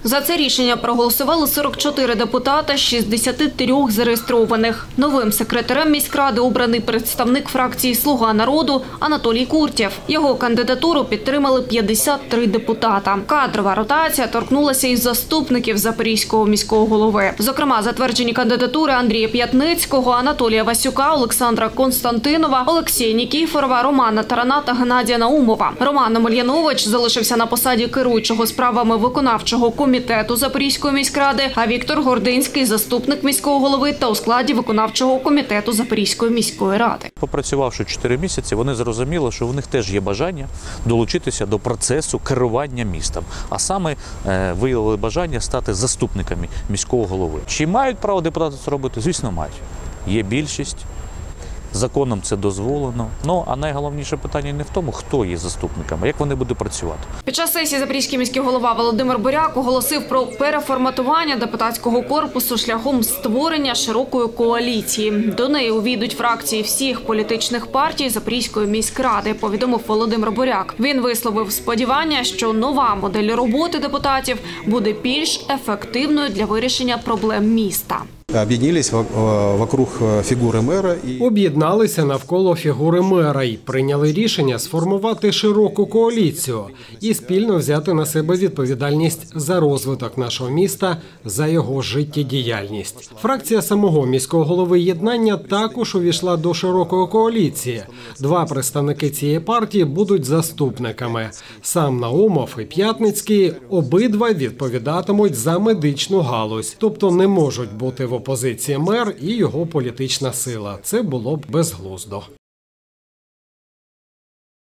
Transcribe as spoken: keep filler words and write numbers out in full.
За це рішення проголосували сорок чотири депутата з шістдесяти трьох зареєстрованих. Новим секретарем міськради обраний представник фракції «Слуга народу» Анатолій Куртєв. Його кандидатуру підтримали п'ятдесят три депутата. Кадрова ротація торкнулася і заступників Запорізького міського голови. Зокрема, затверджені кандидатури Андрія П'ятницького, Анатолія Васюка, Олександра Константинова, Олексія Нікіфорова, Романа Тарана та Геннадія Наумова. Роман Омельянович залишився на посаді керуючого справами виконавчого комітету Запорізької міськради, а Віктор Гординський – заступник міського голови та у складі виконавчого комітету Запорізької міської ради. Попрацювавши чотири місяці, вони зрозуміли, що в них теж є бажання долучитися до процесу керування містом, а саме виявили бажання стати заступниками міського голови. Чи мають право депутати це робити? Звісно, мають. Є більшість. Законом це дозволено. Ну, а найголовніше питання не в тому, хто є заступниками, а як вони будуть працювати. Під час сесії Запорізький міський голова Володимир Буряк оголосив про переформатування депутатського корпусу шляхом створення широкої коаліції. До неї увійдуть фракції всіх політичних партій Запорізької міськради, повідомив Володимир Буряк. Він висловив сподівання, що нова модель роботи депутатів буде більш ефективною для вирішення проблем міста. Об'єднались вокруг фігури мера. Об'єдналися навколо фігури мера і прийняли рішення сформувати широку коаліцію і спільно взяти на себе відповідальність за розвиток нашого міста, за його життєдіяльність. Фракція самого міського голови «Єднання» також увійшла до широкої коаліції. Два представники цієї партії будуть заступниками. Сам Наумов і П'ятницький обидва відповідатимуть за медичну галузь, тобто не можуть бути в опозиції мер і його політична сила. Це було б безглуздо.